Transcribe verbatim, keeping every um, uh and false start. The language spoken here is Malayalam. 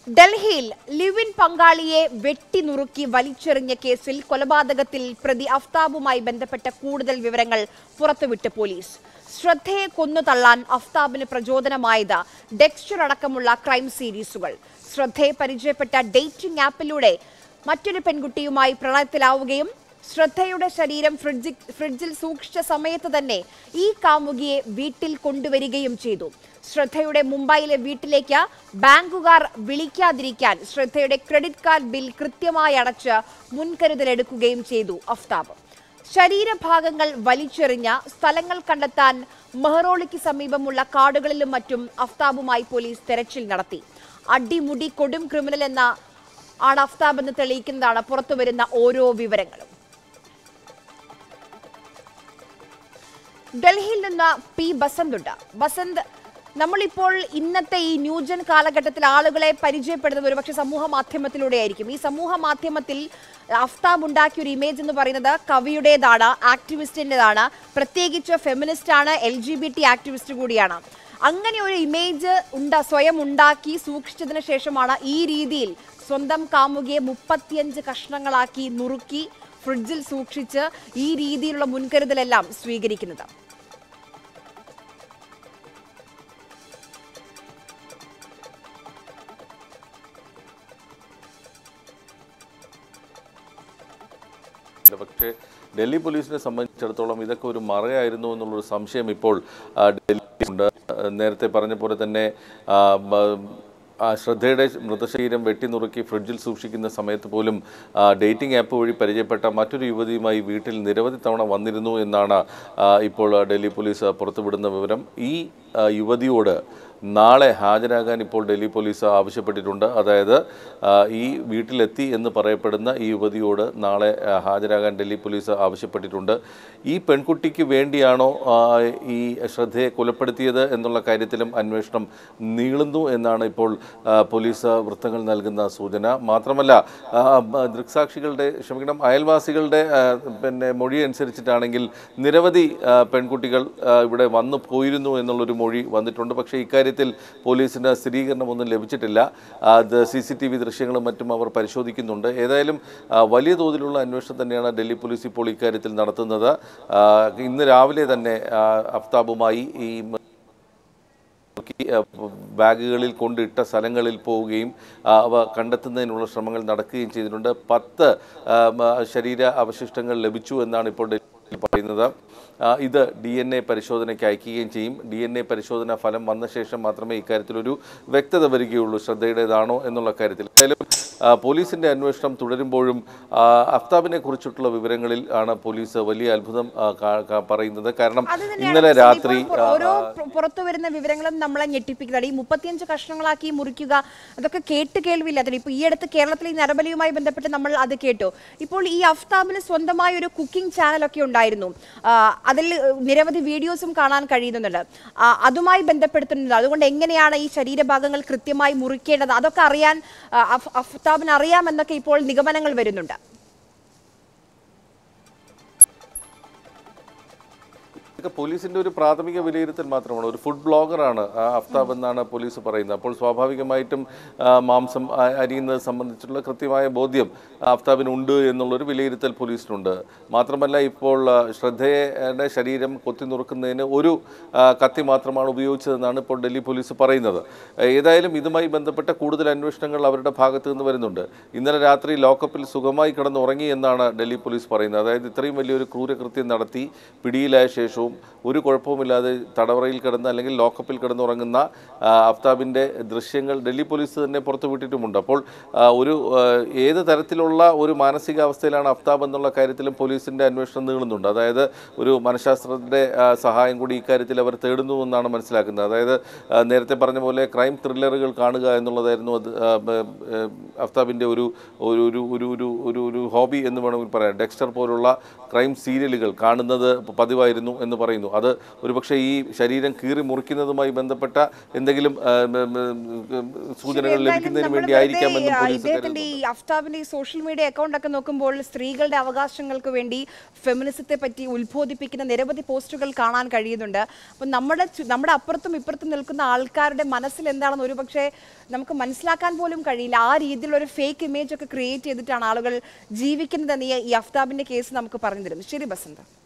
ഡൽഹിയിൽ ലിവിൻ പങ്കാളിയെ വെട്ടിനുറുക്കി വലിച്ചെറിഞ്ഞ കേസിൽ കൊലപാതകത്തിൽ പ്രതി അഫ്താബുമായി ബന്ധപ്പെട്ട കൂടുതൽ വിവരങ്ങൾ പുറത്തുവിട്ട് പോലീസ്. ശ്രദ്ധയെ കൊന്നു തള്ളാൻ അഫ്താബിന് പ്രചോദനമായത് ഡെക്സ്റ്റർ അടക്കമുള്ള ക്രൈം സീരീസുകൾ. ശ്രദ്ധയെ പരിചയപ്പെട്ട ഡേറ്റിംഗ് ആപ്പിലൂടെ മറ്റൊരു പെൺകുട്ടിയുമായി പ്രണയത്തിലാവുകയും ശ്രദ്ധയുടെ ശരീരം ഫ്രിഡ്ജിൽ ഫ്രിഡ്ജിൽ സൂക്ഷിച്ച സമയത്ത് തന്നെ ഈ കാമുകിയെ വീട്ടിൽ കൊണ്ടുവരികയും ചെയ്തു. ശ്രദ്ധയുടെ മുംബൈയിലെ വീട്ടിലേക്ക് ബാങ്കുകാർ വിളിക്കാതിരിക്കാൻ ശ്രദ്ധയുടെ ക്രെഡിറ്റ് കാർഡ് ബിൽ കൃത്യമായി അടച്ച് മുൻകരുതലെടുക്കുകയും ചെയ്തു അഫ്താബ്. ശരീരഭാഗങ്ങൾ വലിച്ചെറിഞ്ഞ സ്ഥലങ്ങൾ കണ്ടെത്താൻ മെഹ്റോളിക്ക് സമീപമുള്ള കാടുകളിലും മറ്റും അഫ്താബുമായി പോലീസ് തെരച്ചിൽ നടത്തി. അടിമുടി കൊടും ക്രിമിനൽ എന്ന ആണ് അഫ്താബ് എന്ന് തെളിയിക്കുന്നതാണ് പുറത്തുവരുന്ന ഓരോ വിവരങ്ങളും. ഡൽഹിയിൽ നിന്ന് പി ബസന്ത് ഉണ്ട്. ബസന്ത്, നമ്മളിപ്പോൾ ഇന്നത്തെ ഈ ന്യൂജൻ കാലഘട്ടത്തിൽ ആളുകളെ പരിചയപ്പെടുന്നത് ഒരുപക്ഷെ സമൂഹ മാധ്യമത്തിലൂടെ ആയിരിക്കും. ഈ സമൂഹ മാധ്യമത്തിൽ അഫ്താബ് ഉണ്ടാക്കിയ ഒരു ഇമേജ് എന്ന് പറയുന്നത് കവിയുടേതാണ്, ആക്ടിവിസ്റ്റിൻ്റെതാണ്, പ്രത്യേകിച്ച് ഫെമിനിസ്റ്റ് ആണ്, L G B T activist കൂടിയാണ്. അങ്ങനെ ഒരു ഇമേജ് ഉണ്ട സ്വയം ഉണ്ടാക്കി സൂക്ഷിച്ചതിന് ശേഷമാണ് ഈ രീതിയിൽ സ്വന്തം കാമുകിയെ മുപ്പത്തിയഞ്ച് കഷ്ണങ്ങളാക്കി നുറുക്കി ഫ്രിഡ്ജിൽ സൂക്ഷിച്ച് ഈ രീതിയിലുള്ള മുൻകരുതലെല്ലാം സ്വീകരിക്കുന്നത്. പക്ഷേ ഡൽഹി പോലീസിനെ സംബന്ധിച്ചിടത്തോളം ഇതൊക്കെ ഒരു മറയായിരുന്നു എന്നുള്ളൊരു സംശയം ഇപ്പോൾ ഡൽഹിയിലുണ്ട്. നേരത്തെ പറഞ്ഞ പോലെ തന്നെ ശ്രദ്ധയുടെ മൃതശരീരം വെട്ടിനുറുക്കി ഫ്രിഡ്ജിൽ സൂക്ഷിക്കുന്ന സമയത്ത് പോലും ഡേറ്റിംഗ് ആപ്പ് വഴി പരിചയപ്പെട്ട മറ്റൊരു യുവതിയുമായി വീട്ടിൽ നിരവധി തവണ വന്നിരുന്നു എന്നാണ് ഇപ്പോൾ ഡൽഹി പോലീസ് പുറത്തുവിടുന്ന വിവരം. ഈ യുവതിയോട് നാളെ ഹാജരാകാൻ ഇപ്പോൾ ഡൽഹി പോലീസ് ആവശ്യപ്പെട്ടിട്ടുണ്ട്. അതായത് ഈ വീട്ടിലെത്തി എന്ന് പറയപ്പെടുന്ന ഈ യുവതിയോട് നാളെ ഹാജരാകാൻ ഡൽഹി പോലീസ് ആവശ്യപ്പെട്ടിട്ടുണ്ട്. ഈ പെൺകുട്ടിക്ക് വേണ്ടിയാണോ ഈ ശ്രദ്ധയെ കൊലപ്പെടുത്തിയത് എന്നുള്ള കാര്യത്തിലും അന്വേഷണം നീളുന്നു എന്നാണ് ഇപ്പോൾ പോലീസ് വൃത്തങ്ങൾ നൽകുന്ന സൂചന. മാത്രമല്ല ദൃക്സാക്ഷികളുടെ ക്ഷമിക്കണം അയൽവാസികളുടെ പിന്നെ മൊഴി അനുസരിച്ചിട്ടാണെങ്കിൽ നിരവധി പെൺകുട്ടികൾ ഇവിടെ വന്നു പോയിരുന്നു എന്നുള്ളൊരു മൊഴി വന്നിട്ടുണ്ട്. പക്ഷേ ഇക്കാര്യം പോലീസിന് സ്ഥിരീകരണമൊന്നും ലഭിച്ചിട്ടില്ല. അത് സി സി ടി വി ദൃശ്യങ്ങളും മറ്റും അവർ പരിശോധിക്കുന്നുണ്ട്. ഏതായാലും വലിയ തോതിലുള്ള അന്വേഷണം തന്നെയാണ് ഡൽഹി പോലീസ് ഇപ്പോൾ ഇക്കാര്യത്തിൽ നടത്തുന്നത്. ഇന്ന് രാവിലെ തന്നെ അഫ്താബുമായി ഈ ബാഗുകളിൽ കൊണ്ടിട്ട സ്ഥലങ്ങളിൽ പോവുകയും അവ കണ്ടെത്തുന്നതിനുള്ള ശ്രമങ്ങൾ നടക്കുകയും ചെയ്തിട്ടുണ്ട്. പത്ത് ശരീര അവശിഷ്ടങ്ങൾ ലഭിച്ചു എന്നാണ് ഇപ്പോൾ പറയുന്നത്. ഇത് ഡി എൻ എ പരിശോധനയ്ക്ക് അയക്കുകയും ചെയ്യും. ഡി എൻ എ പരിശോധന ഫലം വന്ന ശേഷം മാത്രമേ ഇക്കാര്യത്തിലൊരു വ്യക്തത വരികയുള്ളൂ ശ്രദ്ധയുടേതാണോ എന്നുള്ള കാര്യത്തിൽ. എന്തായാലും പോലീസിൻ്റെ അന്വേഷണം തുടരുമ്പോഴും അഫ്താബിനെ കുറിച്ചിട്ടുള്ള വിവരങ്ങളിൽ ആണ് പോലീസ് വലിയ അത്ഭുതം പറയുന്നത്. കാരണം ഇന്നലെ രാത്രി ഓരോ പുറത്തു വരുന്ന വിവരങ്ങളും നമ്മളെ ഞെട്ടിപ്പിക്കുന്നതാണ്. ഈ മുപ്പത്തിയഞ്ച് കഷ്ണങ്ങളാക്കി മുറിക്കുക, അതൊക്കെ കേട്ട് കേൾവില്ലാത്ത. ഇപ്പോൾ ഈ അടുത്ത് കേരളത്തിൽ ഈ നരബലിയുമായി ബന്ധപ്പെട്ട് നമ്മൾ അത് കേട്ടു. ഇപ്പോൾ ഈ അഫ്താബിന് സ്വന്തമായ ഒരു കുക്കിംഗ് ചാനലൊക്കെ ഉണ്ടായിരുന്നു. അതിൽ നിരവധി വീഡിയോസും കാണാൻ കഴിയുന്നുണ്ട്. അതുമായി ബന്ധപ്പെടുത്തുന്നുണ്ട്. അതുകൊണ്ട് എങ്ങനെയാണ് ഈ ശരീരഭാഗങ്ങൾ കൃത്യമായി മുറിക്കേണ്ടത് അതൊക്കെ അറിയാൻ അഫ്താബിന് അറിയാമെന്നൊക്കെ ഇപ്പോൾ നിഗമനങ്ങൾ വരുന്നുണ്ട്. പോലീസിന്റെ ഒരു പ്രാഥമിക വിലയിരുത്തൽ മാത്രമാണ്. ഒരു ഫുഡ് ബ്ലോഗറാണ് അഫ്താബ് എന്നാണ് പോലീസ് പറയുന്നത്. അപ്പോൾ സ്വാഭാവികമായിട്ടും മാംസം അരിയുന്നത് സംബന്ധിച്ചുള്ള കൃത്യമായ ബോധ്യം അഫ്താബിന് ഉണ്ട് എന്നുള്ളൊരു വിലയിരുത്തൽ പോലീസിനുണ്ട്. മാത്രമല്ല ഇപ്പോൾ ശ്രദ്ധയുടെ ശരീരം കൊത്തി നുറുക്കുന്നതിന് ഒരു കത്തി മാത്രമാണ് ഉപയോഗിച്ചതെന്നാണ് ഇപ്പോൾ ഡൽഹി പോലീസ് പറയുന്നത്. ഏതായാലും ഇതുമായി ബന്ധപ്പെട്ട കൂടുതൽ അന്വേഷണങ്ങൾ അവരുടെ ഭാഗത്തു നിന്ന് വരുന്നുണ്ട്. ഇന്നലെ രാത്രി ലോക്കപ്പിൽ സുഖമായി കിടന്നുറങ്ങി എന്നാണ് ഡൽഹി പോലീസ് പറയുന്നത്. അതായത് ഇത്രയും വലിയൊരു ക്രൂരകൃത്യം നടത്തി പിടിയിലായ ശേഷവും ഒരു കുഴപ്പവുമില്ലാതെ തടവറയിൽ കിടന്ന് അല്ലെങ്കിൽ ലോക്കപ്പിൽ കിടന്നുറങ്ങുന്ന അഫ്താബിൻ്റെ ദൃശ്യങ്ങൾ ഡൽഹി പോലീസ് തന്നെ പുറത്തുവിട്ടിട്ടുമുണ്ട്. അപ്പോൾ ഒരു ഏത് തരത്തിലുള്ള ഒരു മാനസികാവസ്ഥയിലാണ് അഫ്താബ് എന്നുള്ള കാര്യത്തിലും പോലീസിൻ്റെ അന്വേഷണം നീളുന്നുണ്ട്. അതായത് ഒരു മനഃശാസ്ത്രജ്ഞരുടെ സഹായം കൂടി ഇക്കാര്യത്തിൽ അവർ തേടുന്നു എന്നാണ് മനസ്സിലാക്കുന്നത്. അതായത് നേരത്തെ പറഞ്ഞ പോലെ ക്രൈം ത്രില്ലറുകൾ കാണുക എന്നുള്ളതായിരുന്നു അത് അഫ്താബിൻ്റെ ഒരു ഒരു ഒരു ഒരു ഒരു ഹോബി എന്ന് വേണമെങ്കിൽ പറയാം. ഡെക്സ്റ്റർ പോലുള്ള ക്രൈം സീരിയലുകൾ കാണുന്നത് പതിവായിരുന്നു എന്ന് പറയുന്നു. അത് ഒരുപക്ഷെ ഈ ശരീരം കീറി മുറിക്കുന്നതുമായി ബന്ധപ്പെട്ട എന്തെങ്കിലും സൂചനകൾ ലഭിക്കുന്നതിന് വേണ്ടി ആയിരിക്കാമെന്നും പോലീസ് ഇദ്ദേഹത്തിന്റെ ഈ അഫ്താബിന്റെ ഈ സോഷ്യൽ മീഡിയ അക്കൗണ്ട് ഒക്കെ നോക്കുമ്പോൾ സ്ത്രീകളുടെ അവകാശങ്ങൾക്ക് വേണ്ടി ഫെമിനിസത്തെ പറ്റി ഉത്ബോധിപ്പിക്കുന്ന നിരവധി പോസ്റ്റുകൾ കാണാൻ കഴിയുന്നുണ്ട്. അപ്പം നമ്മുടെ നമ്മുടെ അപ്പുറത്തും ഇപ്പുറത്തും നിൽക്കുന്ന ആൾക്കാരുടെ മനസ്സിൽ എന്താണെന്ന് ഒരുപക്ഷെ നമുക്ക് മനസ്സിലാക്കാൻ പോലും കഴിയില്ല. ആ രീതിയിലുള്ള ഒരു ഫേക്ക് ഇമേജ് ഒക്കെ ക്രിയേറ്റ് ചെയ്തിട്ടാണ് ആളുകൾ ജീവിക്കുന്നതെന്ന് ഈ അഫ്താബിന്റെ കേസ് നമുക്ക് പറഞ്ഞു തരുന്നു. ശരി ബസന്ത.